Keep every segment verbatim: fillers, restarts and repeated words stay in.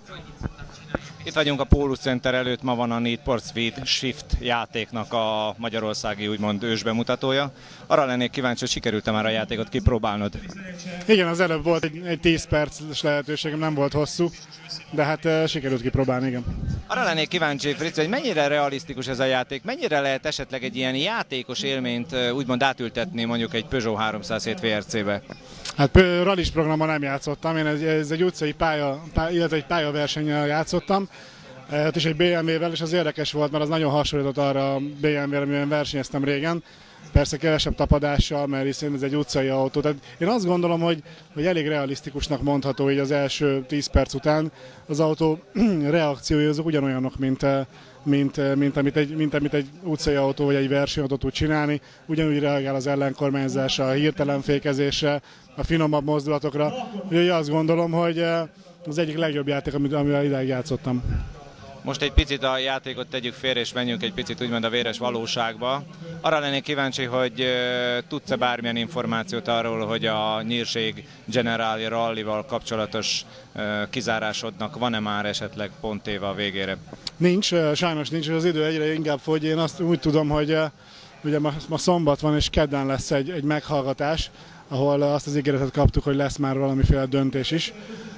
Itt vagyunk a Pólus Center előtt, ma van a Need for Speed Shift játéknak a magyarországi úgymond ősbemutatója. Arra lennék kíváncsi, hogy sikerült-e már a játékot kipróbálnod? Igen, az előbb volt egy, egy tíz perces lehetőségem, nem volt hosszú, de hát uh, sikerült kipróbálni, igen. Arra lennék kíváncsi, Fritz, hogy mennyire realisztikus ez a játék, mennyire lehet esetleg egy ilyen játékos élményt uh, úgymond átültetni mondjuk egy Peugeot háromszázhét vé er cé-be? Hát rallis programban nem játszottam, én ez, ez egy utcai pálya, pálya, illetve egy pályaversennyel játszottam, ott is egy bé em vé-vel, és az érdekes volt, mert az nagyon hasonlított arra a bé em vé-re, amiben versenyeztem régen. Persze kevesebb tapadással, mert hiszen ez egy utcai autó. Tehát én azt gondolom, hogy, hogy elég realisztikusnak mondható így az első tíz perc után. Az autó reakciói azok ugyanolyanok, mint, mint, mint, amit egy, mint amit egy utcai autó vagy egy versenyautó tud csinálni. Ugyanúgy reagál az ellenkormányzásra, a hirtelen fékezésre, a finomabb mozdulatokra. Úgyhogy azt gondolom, hogy az egyik legjobb játék, amivel idáig játszottam. Most egy picit a játékot tegyük félre, és menjünk egy picit úgymond a véres valóságba. Arra lennék kíváncsi, hogy uh, tudsz-e bármilyen információt arról, hogy a Nyírség Generali Rallyval kapcsolatos uh, kizárásodnak van-e már esetleg pont éve a végére? Nincs, sajnos nincs, az idő egyre inkább fogy. Én azt úgy tudom, hogy uh, ugye ma, ma szombat van, és kedden lesz egy, egy meghallgatás, ahol azt az ígéretet kaptuk, hogy lesz már valamiféle döntés is.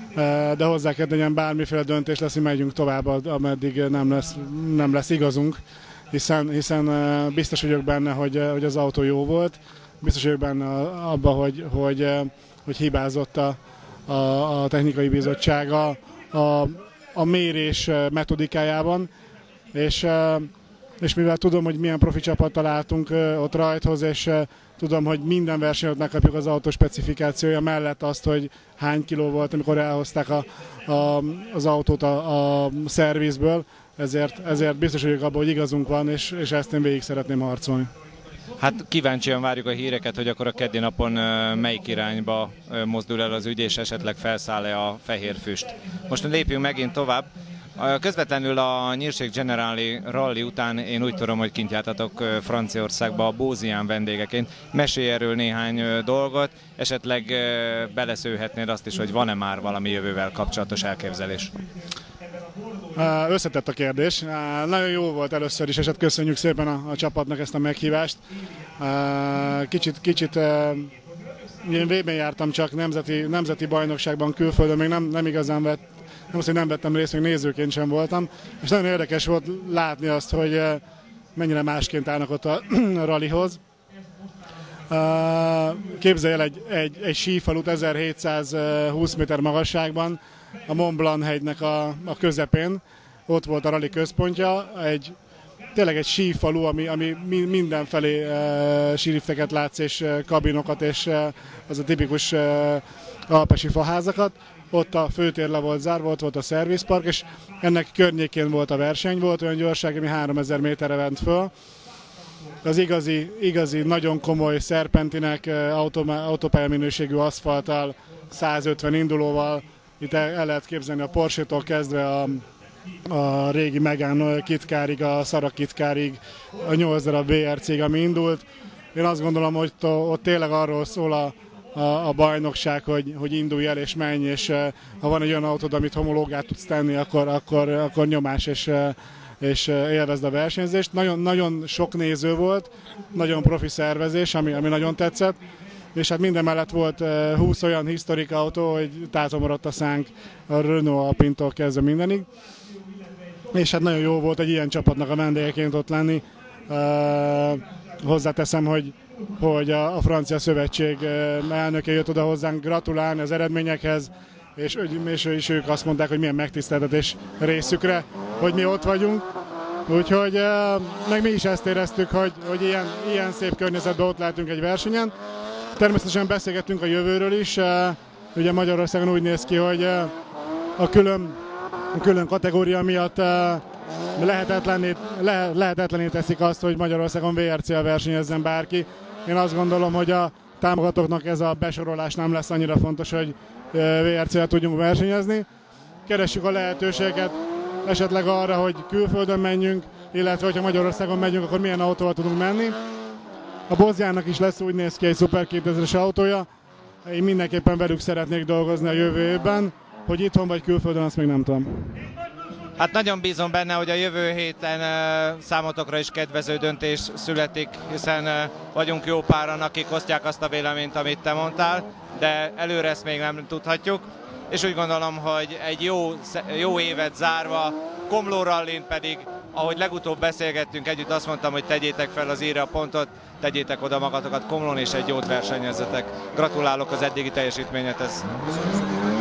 De hozzá kell tegyen, bármiféle döntés lesz, hogy megyünk tovább, ameddig nem lesz, nem lesz igazunk, hiszen, hiszen biztos vagyok benne, hogy, hogy az autó jó volt, biztos vagyok benne abban, hogy, hogy, hogy hibázott a, a, a technikai bizottság a, a, a mérés metodikájában, és, és mivel tudom, hogy milyen profi csapattal álltunk ott rajthoz, és tudom, hogy minden versenyt megkapjuk az autó specifikációja mellett azt, hogy hány kiló volt, amikor elhozták a, a, az autót a, a szervizből, ezért, ezért biztos vagyok abban, hogy igazunk van, és, és ezt én végig szeretném harcolni. Hát kíváncsian várjuk a híreket, hogy akkor a keddi napon melyik irányba mozdul el az ügy, és esetleg felszáll-e a fehér füst. Most lépjünk megint tovább. Közvetlenül a Nyírség Generali Rally után én úgy tudom, hogy kint jártatok Franciaországba a Bózián vendégeként. Mesélj erről néhány dolgot, esetleg beleszőhetnéd azt is, hogy van-e már valami jövővel kapcsolatos elképzelés? Összetett a kérdés. Nagyon jó volt először is, és hát köszönjük szépen a, a csapatnak ezt a meghívást. Kicsit, kicsit én vében jártam csak nemzeti, nemzeti bajnokságban külföldön, még nem, nem igazán vett Nem azt, hogy nem vettem részt, még nézőként sem voltam, és nagyon érdekes volt látni azt, hogy mennyire másként állnak ott a rallyhoz. Képzelj el egy, egy, egy sífalut ezerhétszázhúsz méter magasságban, a Mont Blanc hegynek a, a közepén, ott volt a rally központja, egy, tényleg egy sífalu, ami, ami mindenfelé sílifteket látsz, és kabinokat, és az a tipikus alpesi faházakat. Ott a főtér le volt zárva, ott volt a szervizpark, és ennek környékén volt a verseny, volt olyan gyorság, ami háromezer méterre ment föl. Az igazi, igazi, nagyon komoly szerpentinek, autópálya minőségű aszfalttal, százötven indulóval, itt el, el lehet képzelni a Porsche-tól kezdve a, a régi Megane Kitkárig, a Sara Kitkárig, a nyolc darab bé er cég, ami indult. Én azt gondolom, hogy ott tényleg arról szól a A, a bajnokság, hogy, hogy indulj el és menj, és uh, ha van egy olyan autód, amit homológát tudsz tenni, akkor, akkor, akkor nyomás, és, uh, és uh, élvezd a versenyzést. Nagyon, nagyon sok néző volt, nagyon profi szervezés, ami, ami nagyon tetszett, és hát minden mellett volt uh, húsz olyan historik autó, hogy tátomorott a szánk a Renault Alpine-tól kezdve mindenig. És hát nagyon jó volt egy ilyen csapatnak a vendégeként ott lenni. Uh, hozzáteszem, hogy hogy a, a francia szövetség elnöke jött oda hozzánk gratulálni az eredményekhez, és, és, és ők azt mondták, hogy milyen megtiszteltetés részükre, hogy mi ott vagyunk. Úgyhogy meg mi is ezt éreztük, hogy, hogy ilyen, ilyen szép környezetben ott lehetünk egy versenyen. Természetesen beszélgettünk a jövőről is. Ugye Magyarországon úgy néz ki, hogy a külön, a külön kategória miatt lehetetlenné, le, lehetetlenné teszik azt, hogy Magyarországon vé er cé-vel versenyezzen bárki. Én azt gondolom, hogy a támogatóknak ez a besorolás nem lesz annyira fontos, hogy vé er cé-vel tudjunk versenyezni. Keressük a lehetőséget esetleg arra, hogy külföldön menjünk, illetve hogyha Magyarországon megyünk, akkor milyen autóval tudunk menni. A Bóziánnak is lesz, úgy néz ki, egy Super kétezres autója. Én mindenképpen velük szeretnék dolgozni a jövő évben. Hogy itthon vagy külföldön, azt még nem tudom. Hát nagyon bízom benne, hogy a jövő héten uh, számotokra is kedvező döntés születik, hiszen uh, vagyunk jó páran, akik osztják azt a véleményt, amit te mondtál, de előre ezt még nem tudhatjuk. És úgy gondolom, hogy egy jó, jó évet zárva, Komló rallin pedig, ahogy legutóbb beszélgettünk együtt, azt mondtam, hogy tegyétek fel az íre a pontot, tegyétek oda magatokat Komlón, és egy jót versenyezzetek. Gratulálok az eddigi teljesítményethez.